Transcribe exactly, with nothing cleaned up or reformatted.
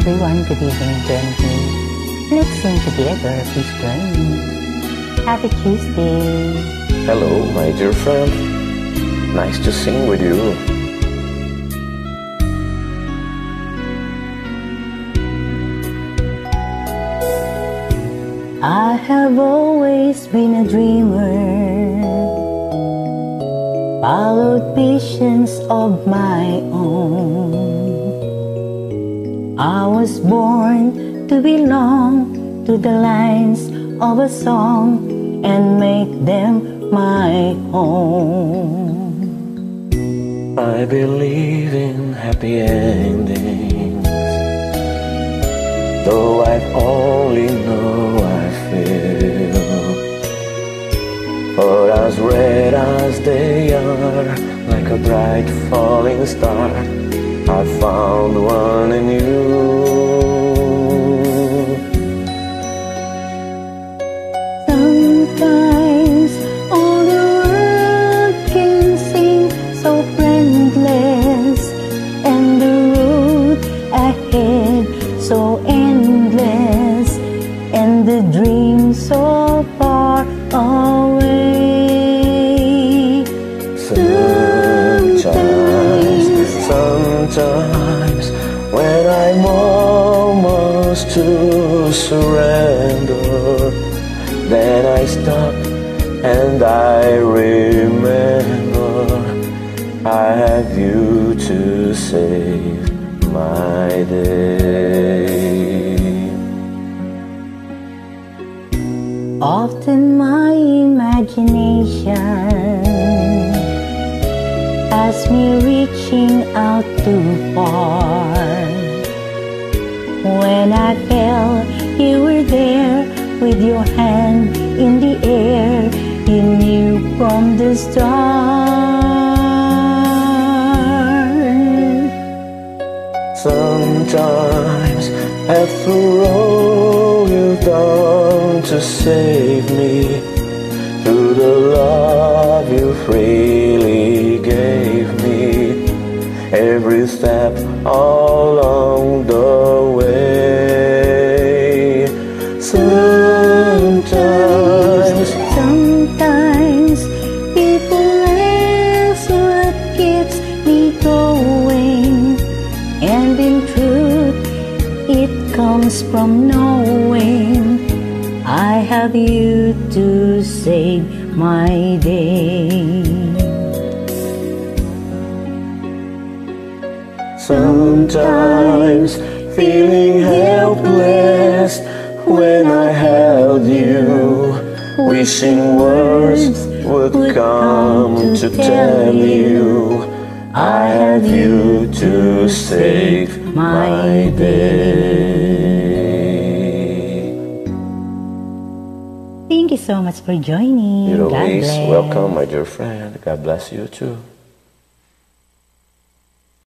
everyone, good evening, join me. Let's sing together, please join me. Happy Tuesday. Hello, my dear friend. Nice to sing with you. I have always been a dreamer, followed visions of my own. I was born to belong to the lines of a song and make them my home. I believe in happy endings, though I only know I feel. For as red as they are, like a bright falling star, I found one in you. Sometimes all the world can seem so friendless, and the road ahead so endless, and the dream so far away. Sometimes, sometimes when I'm almost to surrender, then I stop and I remember I have you to save my day. Often my imagination has me reaching out too far. When I fell, you were there with your hand in the air. You knew from the start. Sometimes after all you've done to save me, through the love you freely gave me, every step along the way. Sometimes, sometimes people ask what keeps me going, and in truth it comes from knowing I have you to save my day. sometimes feeling helpless when I held you, wishing words would come to tell you I have you to save my day. Thank you so much for joining. You're God Luiz, bless. welcome my dear friend. God bless you too.